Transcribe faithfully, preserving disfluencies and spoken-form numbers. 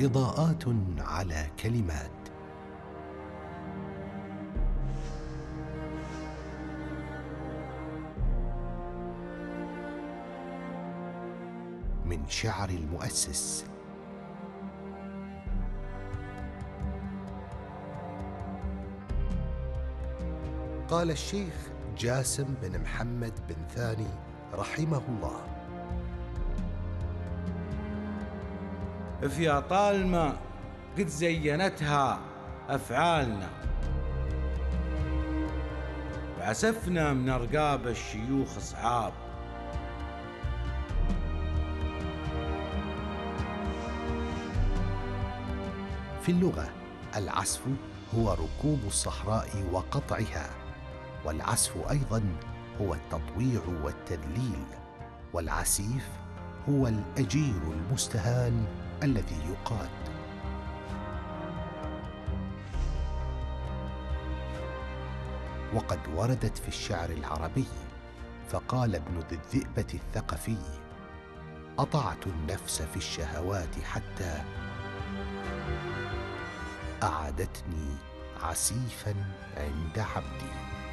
إضاءات على كلمات. من شعر المؤسس. قال الشيخ جاسم بن محمد بن ثاني رحمه الله: في طالما قد زينتها أفعالنا، وعسفنا من أرقاب الشيوخ أصحاب. في اللغة، العسف هو ركوب الصحراء وقطعها، والعسف أيضا هو التطويع والتذليل، والعسيف هو الأجير المستهان الذي يقاد. وقد وردت في الشعر العربي، فقال ابن ذي الذئبة الثقفي: أطعت النفس في الشهوات حتى أعدتني عسيفا عند عبدي.